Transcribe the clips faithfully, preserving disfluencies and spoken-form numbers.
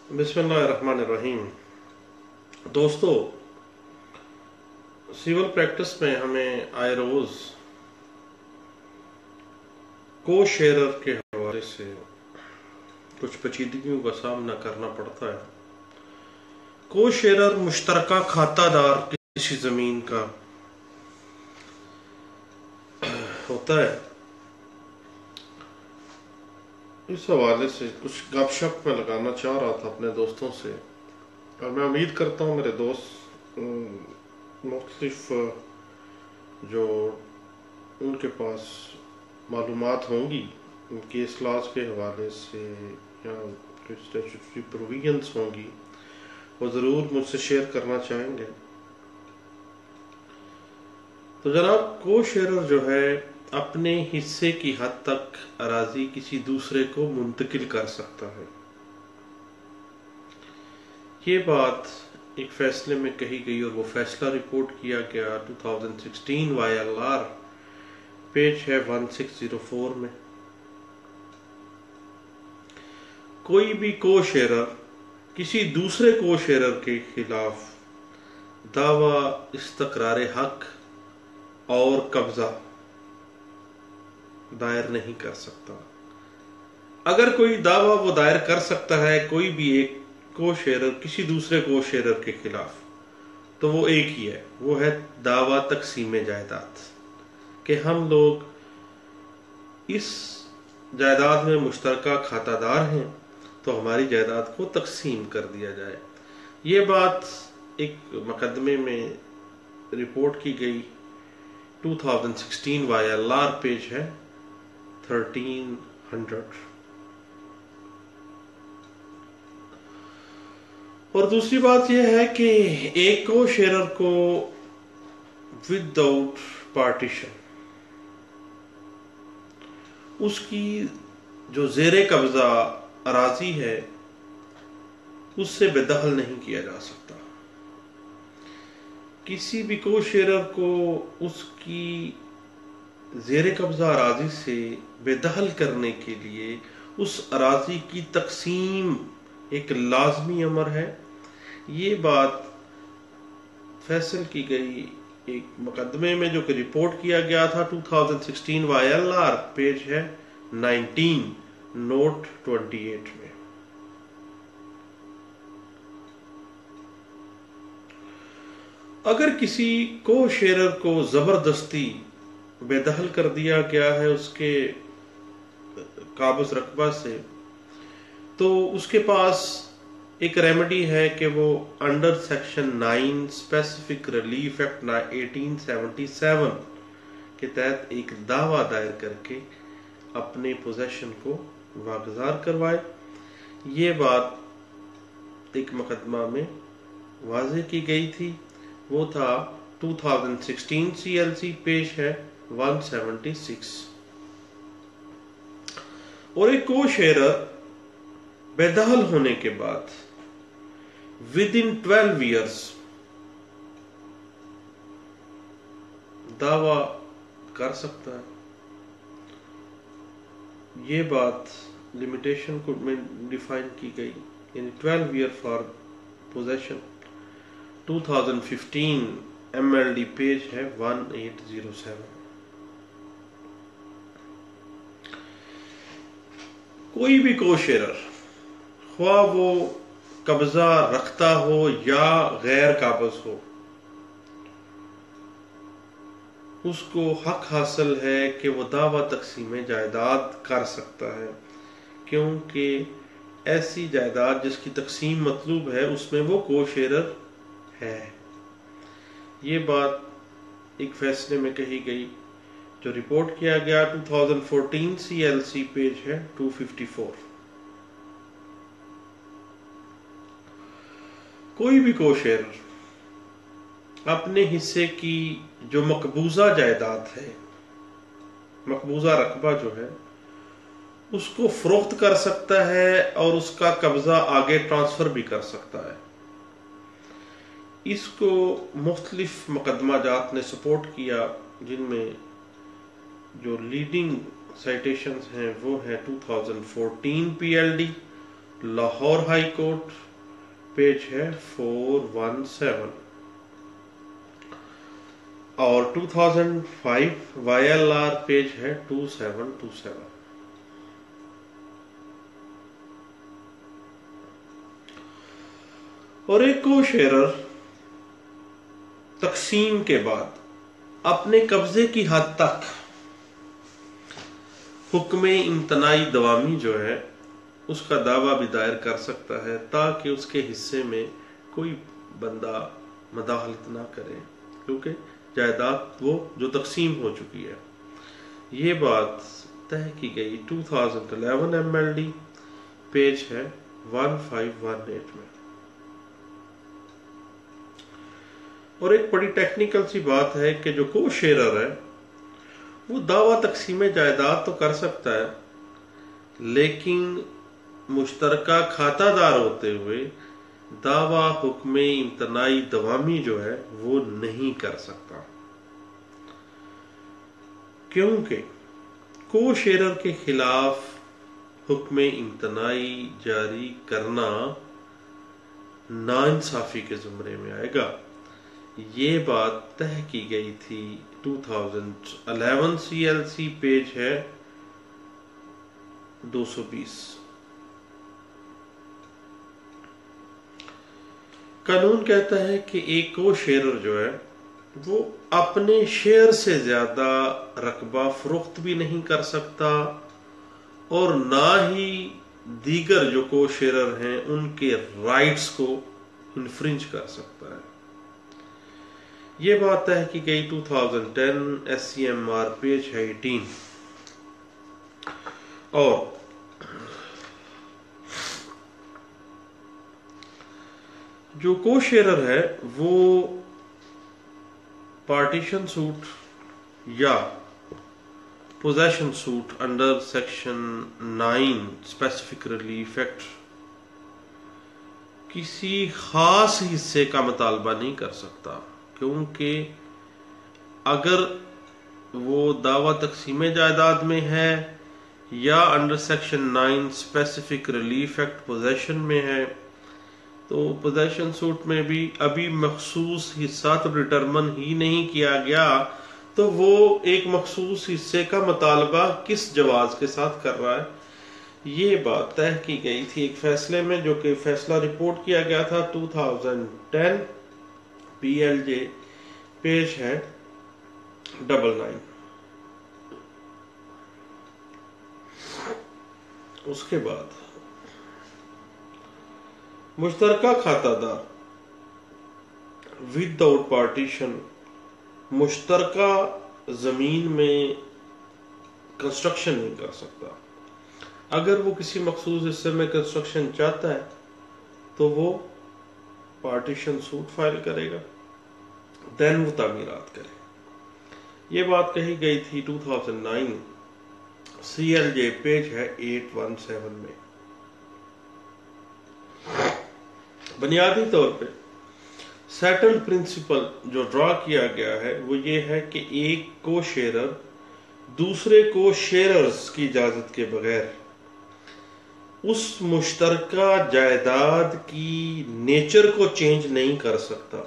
بسم اللہ الرحمن الرحیم۔ دوستو، سول پریکٹس میں ہمیں آئے روز کو شیئرر کے حوالے سے کچھ پیچیدگیوں کا سامنا کرنا پڑتا ہے۔ کو شیئرر مشترکہ کھاتہ دار کسی زمین کا ہوتا ہے۔ اس حوالے سے کچھ گپ شپ میں لگانا چاہ رہا تھا اپنے دوستوں سے، اور میں امید کرتا ہوں میرے دوست مختلف جو ان کے پاس معلومات ہوں گی ان کی اصلاح کے حوالے سے یا اسٹیچوٹری پروویژنس ہوں گی، وہ ضرور مجھ سے شیئر کرنا چاہیں گے۔ تو جناب، کو شیئرر جو ہے اپنے حصے کی حد تک اراضی کسی دوسرے کو منتقل کر سکتا ہے۔ یہ بات ایک فیصلے میں کہی گئی اور وہ فیصلہ رپورٹ کیا گیا دو ہزار سولہ وائی ایل آر پیج ہے سولہ سو چار میں۔ کوئی بھی کو شیئرر کسی دوسرے کو شیئرر کے خلاف دعویٰ استقرار حق اور قبضہ دائر نہیں کر سکتا۔ اگر کوئی دعویٰ وہ دائر کر سکتا ہے کوئی بھی ایک کو شیئرر کسی دوسرے کو شیئرر کے خلاف، تو وہ ایک ہی ہے، وہ ہے دعویٰ تقسیم جائیداد، کہ ہم لوگ اس جائیداد میں مشترکہ کھاتہ دار ہیں تو ہماری جائیداد کو تقسیم کر دیا جائے۔ یہ بات ایک مقدمے میں رپورٹ کی گئی دو ہزار سولہ وائی ایل آر پیج ہے تھرٹین ہنڈریڈ۔ اور دوسری بات یہ ہے کہ ایک کو شیئرر کو ود آؤٹ پارٹیشن اس کی جو زیر قبضہ اراضی ہے اس سے بے دخل نہیں کیا جا سکتا۔ کسی بھی کو شیئرر کو اس کی زیر قبضہ اراضی سے بے دخل کرنے کے لیے اس اراضی کی تقسیم ایک لازمی امر ہے۔ یہ بات فیصل کی گئی ایک مقدمے میں جو کہ رپورٹ کیا گیا تھا دو ہزار سولہ وائی ایل آر پیج ہے نائنٹین نوٹ ٹوینٹی ایٹ میں۔ اگر کسی کو شیئرر کو زبردستی بے دخل کر دیا گیا ہے اس کے قابض رقبہ سے، تو اس کے پاس ایک ریمیڈی ہے کہ وہ under section nine specific relief act eighteen seventy seven کے تحت ایک دعویٰ دائر کر کے اپنے پوزیشن کو واگزار کروائے۔ یہ بات ایک مقدمہ میں واضح کی گئی تھی، وہ تھا دو ہزار سولہ سی ایل سی پیج ہے ایک سو چھہتر۔ اور ایک کو شیئرر بے دخل ہونے کے بعد ود ان ٹویلو ایئرس دعویٰ کر سکتا ہے۔ یہ بات لمیٹیشن کو میں ڈیفائن کی گئی، یعنی ٹویلو ایئر فار پوزیشن۔ دو ہزار پندرہ ایم ایل ڈی پیج ہے ایٹین او سیون۔ کوئی بھی کو شیئرر خواہ وہ قبضہ رکھتا ہو یا غیر قابض ہو، اس کو حق حاصل ہے کہ وہ دعویٰ تقسیم جائیداد کر سکتا ہے، کیونکہ ایسی جائیداد جس کی تقسیم مطلوب ہے اس میں وہ کو شیئرر ہے۔ یہ بات ایک فیصلے میں کہی گئی جو رپورٹ کیا گیا دو ہزار چودہ سی ایل سی پیج ہے دو سو چون۔ کوئی بھی کو شیئرر اپنے حصے کی جو مقبوضہ جائیداد ہے، مقبوضہ رقبہ جو ہے، اس کو فروخت کر سکتا ہے اور اس کا قبضہ آگے ٹرانسفر بھی کر سکتا ہے۔ اس کو مختلف مقدمہ جات نے سپورٹ کیا، جن میں جو لیڈنگ سائٹیشنز ہیں وہ ہیں دو ہزار چودہ P L D, Lahore high court page है फोर वन सेवन, और two thousand five Y L R page है टू सेवन टू सेवन। और एक को शेयरर तकसीम के बाद अपने कब्जे की हद तक हुक्म इम्तनाई दवामी जो है उसका दावा भी दायर कर सकता है, ताकि उसके हिस्से में कोई बंदा मदाखलत ना करे, क्योंकि जायदाद वो जो तकसीम हो चुकी है। ये बात तय की गई two thousand eleven M L D page है वन फाइव वन एट में। और एक बड़ी टेक्निकल सी बात है कि जो को शेयरर है वो दावा तकसीम जायदाद तो कर सकता है, लेकिन मुश्तरका खातादार होते हुए दावा हुक्म इम्तनाई दवामी जो है वो नहीं कर सकता, क्योंकि को शेयरर के खिलाफ हुक्म इम्तनाई जारी करना नाइंसाफी के जुमरे में आएगा। ये बात तय की गई थी two thousand eleven C L C page है दो सौ बीस। कानून कहता है कि एक को शेयरर जो है वो अपने शेयर से ज्यादा रकबा फरोख्त भी नहीं कर सकता, और ना ही दीगर जो को शेयरर हैं उनके राइट्स को इन्फ्रिंज कर सकता है। ये बात है कि गई two thousand ten S C M R page है एटीन। और जो को शेयरर है वो पार्टीशन सूट या possession suit under section nine specific relief act किसी खास हिस्से का मुतालबा नहीं कर सकता, क्योंकि अगर वो दावा तकसीम जायदाद में है या under section nine specific relief act possession में है, तो पोजेशन सूट में भी अभी मखसूस हिस्सा तो डिटरमन ही नहीं किया गया, तो वो एक मखसूस हिस्से का मुतालबा किस जवाज के साथ कर रहा है। ये बात तय की गई थी एक फैसले में, जो कि फैसला रिपोर्ट किया गया था two thousand ten P L J page है डबल नाइन। उसके बाद मुश्तरका खातादार विदाउट पार्टीशन मुश्तरका जमीन में कंस्ट्रक्शन नहीं कर सकता। अगर वो किसी मखसूस हिस्से में कंस्ट्रक्शन चाहता है तो वो पार्टीशन सूट फाइल करेगा, देन वो तामीरात करे। ये बात कही गई थी two thousand nine C L J page है एट वन सेवन में। बुनियादी तौर पे सेटल्ड प्रिंसिपल जो ड्रॉ किया गया है वो ये है कि एक को शेयरर दूसरे को शेयरर्स की इजाजत के बगैर उस मुश्तरका जायदाद की नेचर को चेंज नहीं कर सकता।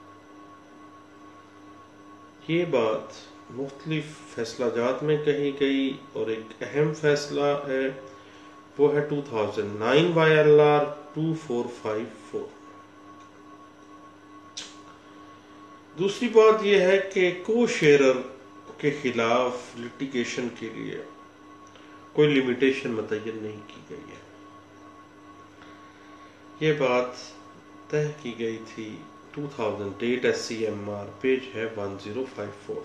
ये बात मुख्तलिफ फैसलाजात में कही गई, और एक अहम फैसला है वो है two thousand nine Y L R two four five four. दूसरी बात यह है कि को शेयरर के खिलाफ लिटिगेशन के लिए कोई लिमिटेशन मुतय्यन नहीं की गई है। ये बात तय की गई थी two thousand eight S C M R page है वन ज़ीरो फाइव फोर।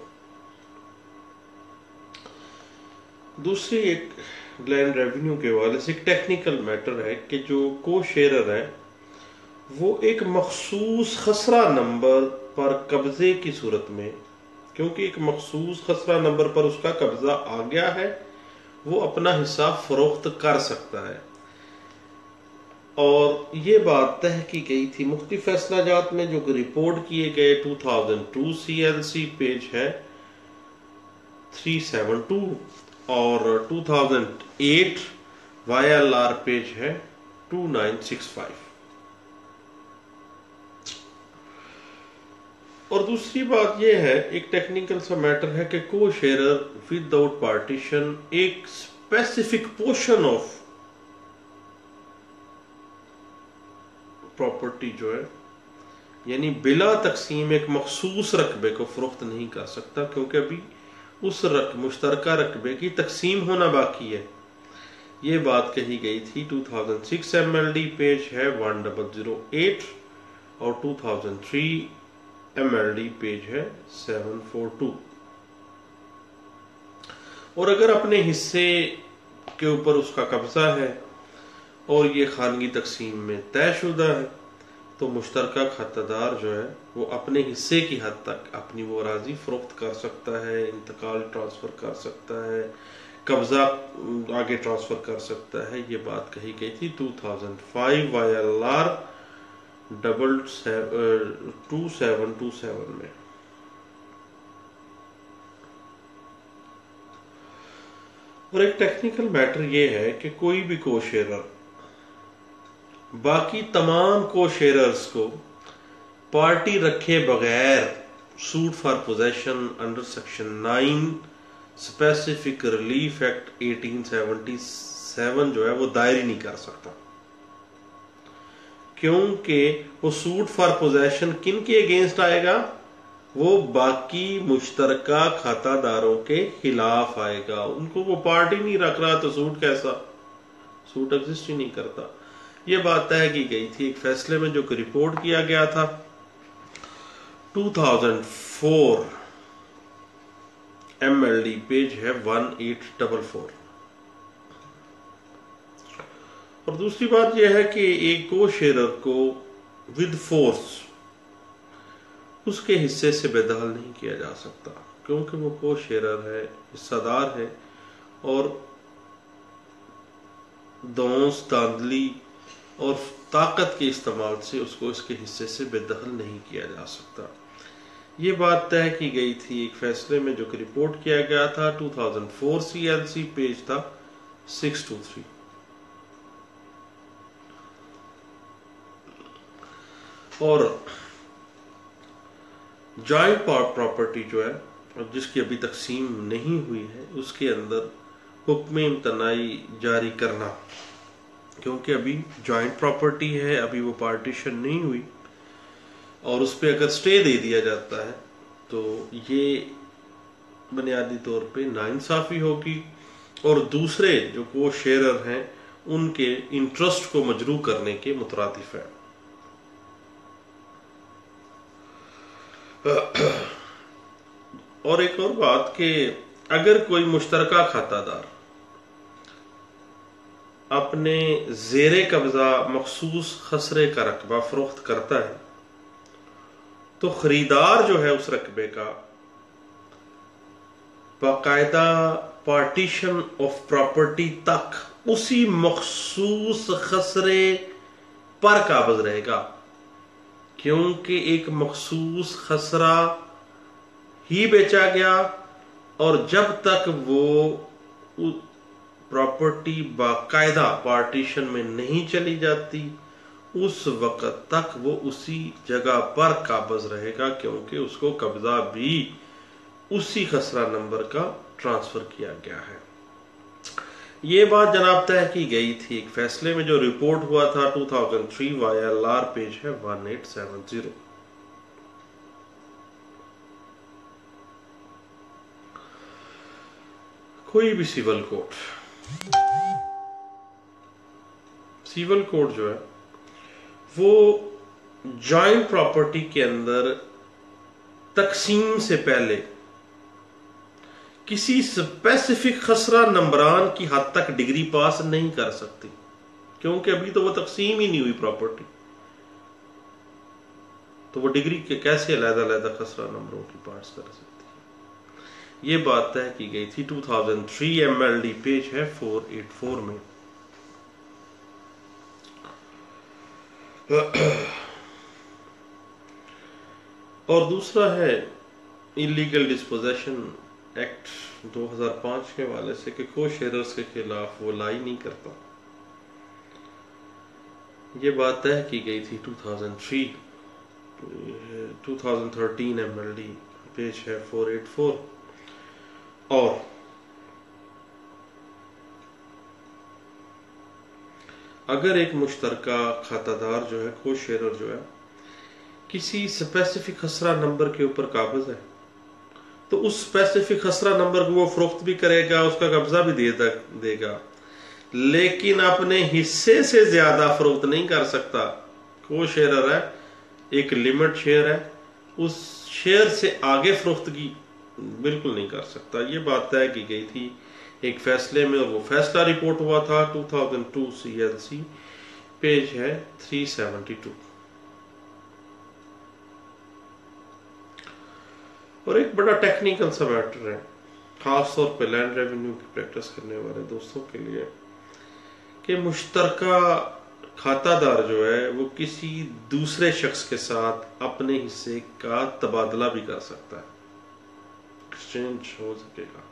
दूसरी एक लैंड रेवेन्यू के हवाले से एक टेक्निकल मैटर है कि जो को शेयरर है वो एक मखसूस खसरा नंबर पर कब्जे की सूरत में, क्योंकि एक मखसूस खसरा नंबर पर उसका कब्जा आ गया है, वो अपना हिस्सा फरोख्त कर सकता है। और ये बात तय की गई थी मुख्तलिफ फैसलाजात में जो कि रिपोर्ट किए गए two thousand two C L C page है थ्री सेवन टू, और two thousand eight Y L R page है टू नाइन सिक्स फाइव। और दूसरी बात यह है, एक टेक्निकल सा मैटर है कि को शेयरर विदाउट पार्टीशन एक स्पेसिफिक पोर्शन ऑफ प्रॉपर्टी जो है, यानी बिला तकसीम एक मखसूस रकबे को फरोख्त नहीं कर सकता, क्योंकि अभी उस रक मुश्तरका रकबे की तकसीम होना बाकी है। ये बात कही गई थी two thousand six M L D page है वन डबल जीरो एट और two thousand three M L D page है सेवन फोर टू। और अगर अपने हिस्से के ऊपर उसका कब्जा है और ये खानगी तकसीम में तयशुदा है, तो मुश्तरका खातादार जो है वो अपने हिस्से की हद तक अपनी वो अराजी फरोख्त कर सकता है, इंतकाल ट्रांसफर कर सकता है, कब्जा आगे ट्रांसफर कर सकता है। ये बात कही गई थी two thousand five Y L R double two seven two seven में। और एक टेक्निकल मैटर ये है कि कोई भी को शेयरर बाकी तमाम को शेयरर्स को पार्टी रखे बगैर suit for possession under section nine specific relief act eighteen seventy seven जो है वो दायर ही नहीं कर सकता, क्योंकि वो सूट फॉर पोजेशन किन के अगेंस्ट आएगा, वो बाकी मुश्तरका खातादारों के खिलाफ आएगा। उनको वो पार्टी नहीं रख रहा तो सूट कैसा, सूट एग्जिस्ट ही नहीं करता। ये बात तय की गई थी एक फैसले में जो कि रिपोर्ट किया गया था two thousand four M L D page है वन एट डबल फोर। और दूसरी बात यह है कि एक को शेयरर को विद फोर्स उसके हिस्से से बेदखल नहीं किया जा सकता, क्योंकि वो को शेयरर है, हिस्सेदार है, और दौंस दांधली और ताकत के इस्तेमाल से उसको इसके हिस्से से बेदखल नहीं किया जा सकता। ये बात तय की गई थी एक फैसले में जो कि रिपोर्ट किया गया था two thousand four C L C page था सिक्स टू थ्री। और जॉइंट प्रॉपर्टी जो है और जिसकी अभी तकसीम नहीं हुई है, उसके अंदर हुक्म इम्तनाई जारी करना, क्योंकि अभी जॉइंट प्रॉपर्टी है, अभी वो पार्टीशन नहीं हुई, और उस पर अगर स्टे दे दिया जाता है तो ये बुनियादी तौर पे नाइंसाफी होगी और दूसरे जो को शेयरर हैं उनके इंटरेस्ट को मजरू करने के मुतरादिफ है। और एक और बात कि अगर कोई मुश्तरका खातादार अपने जेरे कब्जा मखसूस खसरे का रकबा फरोख्त करता है, तो खरीदार जो है उस रकबे का बाकायदा पार्टीशन ऑफ प्रॉपर्टी तक उसी मखसूस खसरे पर काबज रहेगा, क्योंकि एक मखसूस खसरा ही बेचा गया और जब तक वो प्रॉपर्टी बाकायदा पार्टीशन में नहीं चली जाती उस वक्त तक वो उसी जगह पर काबज रहेगा, क्योंकि उसको कब्जा भी उसी खसरा नंबर का ट्रांसफर किया गया है। ये बात जनाब तय की गई थी एक फैसले में जो रिपोर्ट हुआ था two thousand three Y L R page है वन एट सेवन जीरो। कोई भी सिविल कोर्ट सिविल कोर्ट जो है वो जॉइंट प्रॉपर्टी के अंदर तकसीम से पहले किसी स्पेसिफिक खसरा नंबरान की हद तक डिग्री पास नहीं कर सकती, क्योंकि अभी तो वो तकसीम ही नहीं हुई प्रॉपर्टी, तो वो डिग्री के कैसे अलग-अलग खसरा नंबरों की पास कर सकती है। ये बात तय की गई थी two thousand three M L D page है फोर एट फोर में। और दूसरा है इलीगल डिस्पोजेशन एक्ट दो हज़ार पाँच के हवाले से कि को शेयरर्स के खिलाफ वो लाई नहीं करता। یہ بات طے کی گئی تھی دو ہزار تین دو ہزار تیرہ ایم ایل ڈی پیج ہے چار سو چوراسی. اور اگر ایک مشترکہ کھاتہ دار جو ہے کو شیئرر جو ہے کسی اسپیسیفک خسرہ نمبر کے اوپر قابض ہے تو اس اسپیسیفک خسرہ نمبر کو وہ فروخت بھی کرے گا, اس کا قبضہ بھی دے گا, لیکن اپنے حصے سے زیادہ فروخت نہیں کر سکتا. کو شیئرر ہے, ایک لمٹ شیئر ہے, اس شیئر سے آگے فروختگی بالکل نہیں کر سکتا. یہ بات طے کی گئی تھی ایک فیصلے میں, اور وہ فیصلہ رپورٹ ہوا تھا دو ہزار دو سی ایل سی, پیج ہے تین سو بہتر. اور ایک بڑا ٹیکنیکل سا میٹر ہے خاص طور پہ لینڈ ریونیو کی پریکٹس کرنے والے دوستوں کے لیے, کہ مشترکہ کھاتہ دار جو ہے وہ کسی دوسرے شخص کے ساتھ اپنے حصے کا تبادلہ بھی کر سکتا ہے, ایکسچینج ہو سکے گا.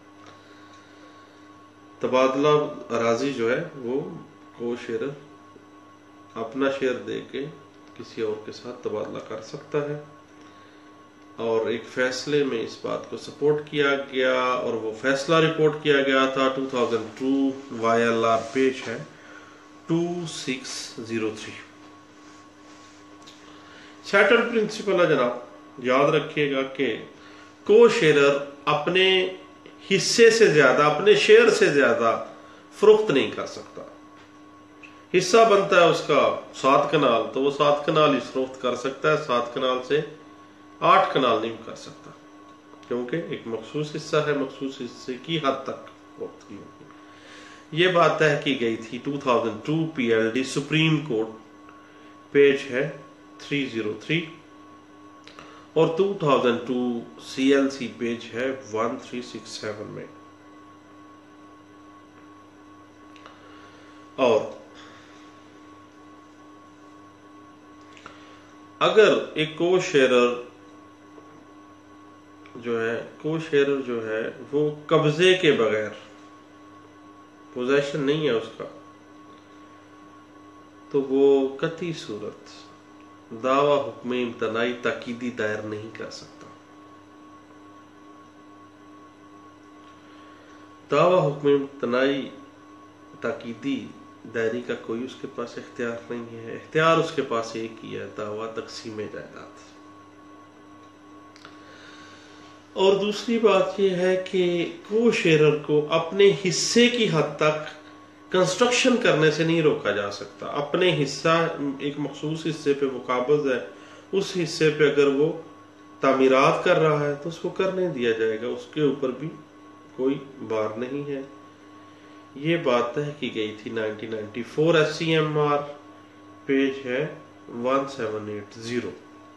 تبادلہ اراضی جو ہے وہ کو شیئرر اپنا شیئر دے کے کسی اور کے ساتھ تبادلہ کر سکتا ہے. اور ایک فیصلے میں اس بات کو سپورٹ کیا گیا, اور وہ فیصلہ رپورٹ کیا گیا تھا دو ہزار دو وائی ایل آر, پیج ہے دو ہزار چھ سو تین. سیٹل پرنسپل ہے جناب, یاد رکھیے گا کہ کو شیئرر اپنے حصے سے زیادہ, اپنے شیئر سے زیادہ فروخت نہیں کر سکتا. حصہ بنتا ہے اس کا سات کنال, تو وہ سات کنال ہی فروخت کر سکتا ہے, سات کنال سے آٹھ کنال نہیں کر سکتا, کیونکہ ایک مخصوص حصہ ہے, مخصوص حصے کی حد تک فروخت کی ہوگی. یہ بات طے کی گئی تھی دو ہزار دو P L D supreme court, page ہے تین سو تین, اور دو ہزار دو سی ایل سی, پیج ہے تیرہ سو سڑسٹھ میں. اور اگر ایک کو شیئرر جو ہے کو شیئرر جو ہے وہ قبضے کے بغیر, پوزیشن نہیں ہے اس کا, تو وہ قطعی صورت دعویٰ حکم امتناعی تاکیدی دائر نہیں کر سکتا. دعویٰ حکم امتناعی تاکیدی دائری کا کوئی اس کے پاس اختیار نہیں ہے. اختیار اس کے پاس ایک ہی ہے, دعویٰ تقسیم جائیداد. اور دوسری بات یہ ہے کہ کو شیئرر کو اپنے حصے کی حد تک کنسٹرکشن کرنے سے نہیں روکا جا سکتا. اپنے حصہ, ایک مخصوص حصے پہ وہ قابض ہے, اس حصے پہ اگر وہ تعمیرات کر رہا ہے تو اس کو کرنے دیا جائے گا, اس کے اوپر بھی کوئی بار نہیں ہے. یہ بات طے کی گئی تھی انیس سو چورانوے S C M R, page ہے سات سو اٹھاسی.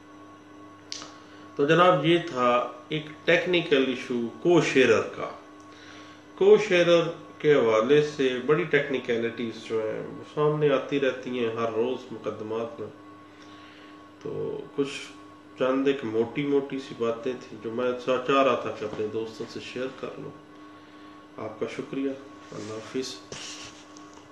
تو جناب یہ تھا ایک ٹیکنیکل ایشو کو شیئرر کا. کو شیئرر کے حوالے سے بڑی ٹیکنیکلٹیز جو ہیں وہ سامنے آتی رہتی ہیں ہر روز مقدمات میں. تو کچھ چند ایک موٹی موٹی سی باتیں تھیں جو میں چاہ رہا تھا کہ اپنے دوستوں سے شیئر کر لوں. آپ کا شکریہ. اللہ حافظ.